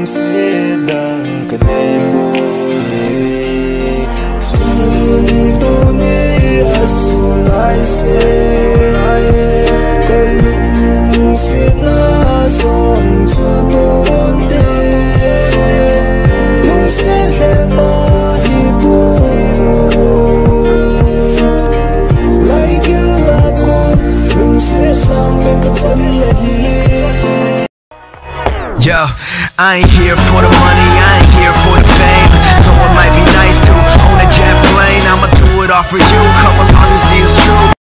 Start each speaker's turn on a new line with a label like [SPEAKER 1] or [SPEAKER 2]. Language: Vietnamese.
[SPEAKER 1] sẽ đang cần em Chung Toni asu lai se Cần lung sẽ na dòng cho bốn te Lung sẽ là ba hi bu Lai kêu là con lung sẽ sang bên cái chân là hi
[SPEAKER 2] Yo, I ain't here for the money, I ain't here for the fame. Though it might be nice to own a jet plane, I'ma do it all for you. Come along and see it's true.